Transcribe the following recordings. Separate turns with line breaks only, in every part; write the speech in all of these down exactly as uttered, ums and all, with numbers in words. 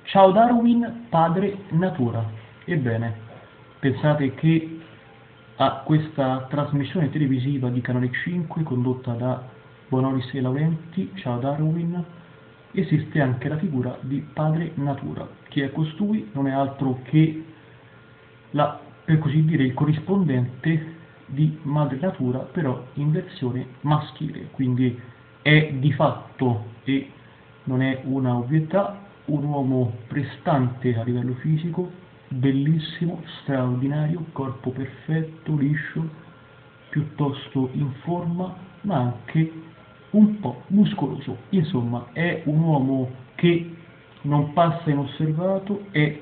Ciao Darwin, padre natura. Ebbene, pensate che a questa trasmissione televisiva di Canale cinque condotta da Bonolis e Laurenti, Ciao Darwin, esiste anche la figura di padre natura. Chi è costui? Non è altro che la, per così dire, il corrispondente di madre natura, però in versione maschile, quindi è di fatto, e non è una ovvietà, un uomo prestante a livello fisico, bellissimo, straordinario, corpo perfetto, liscio, piuttosto in forma, ma anche un po' muscoloso. Insomma, è un uomo che non passa inosservato, è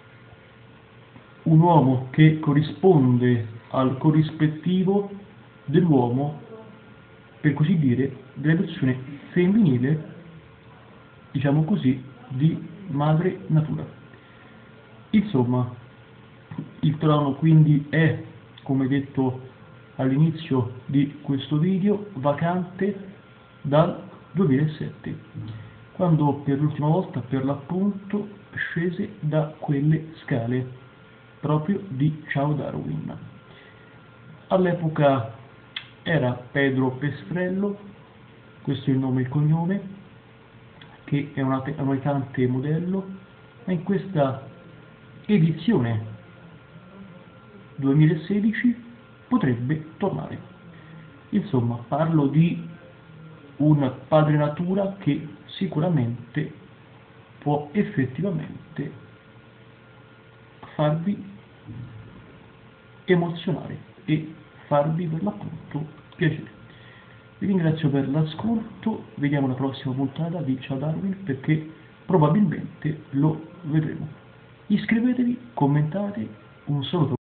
un uomo che corrisponde al corrispettivo dell'uomo, per così dire, della versione femminile, diciamo così, di madre natura. Insomma, il trono quindi è, come detto all'inizio di questo video, vacante dal duemilasette, quando per l'ultima volta, per l'appunto, scese da quelle scale, proprio di Ciao Darwin. All'epoca era Pedro Pestrello, questo è il nome e il cognome, che è un americante modello, ma in questa edizione duemilasedici potrebbe tornare. Insomma, parlo di un padre natura che sicuramente può effettivamente farvi emozionare e farvi per l'appunto piacere. Vi ringrazio per l'ascolto, vediamo la prossima puntata di Ciao Darwin, perché probabilmente lo vedremo. Iscrivetevi, commentate, un saluto.